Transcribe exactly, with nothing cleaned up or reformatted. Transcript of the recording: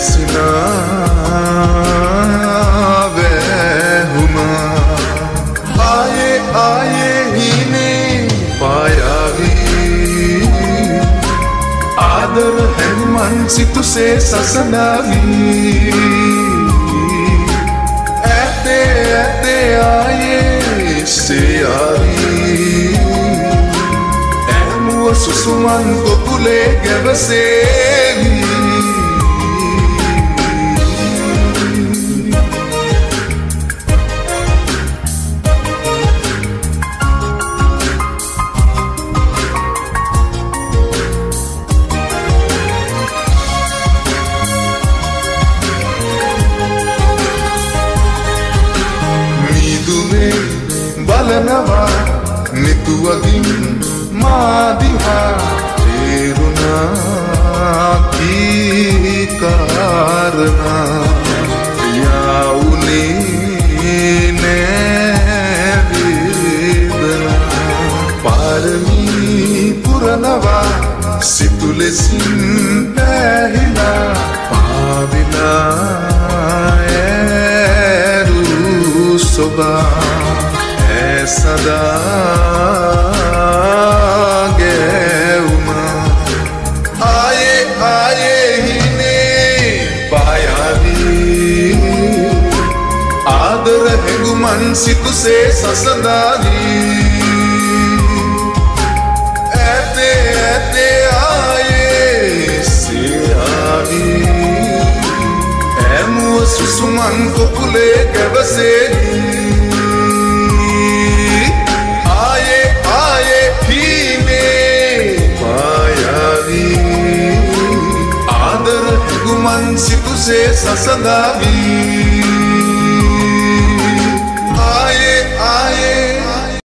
වැසිනා වැහුණා ආයේ ආයේ හිනේ පායාවි ආදර හැමන් සිතුසේ සසඳාවි ඇතේ ඇතේ ආයේ සෙයාවි ඇමුව සුසුමන් කොපුලේ ගැවසේවි බලනවා නිතුවගින් මාදිහා තේරුණා කී කාරණා යාවුනේ නෑ වේදනා පාරමී පුරනවා සිතුලෙසින් පැහිලා පාවිලා ඇරු සොබා सदा गैउमा आये आये हिने पायावी आदर हेगुमन सितुसे ससदावी ऐते ऐते आये सियावी एमुव सुसुमन कोपुले गवसेगी आदर गुमन सितुसे ससदावी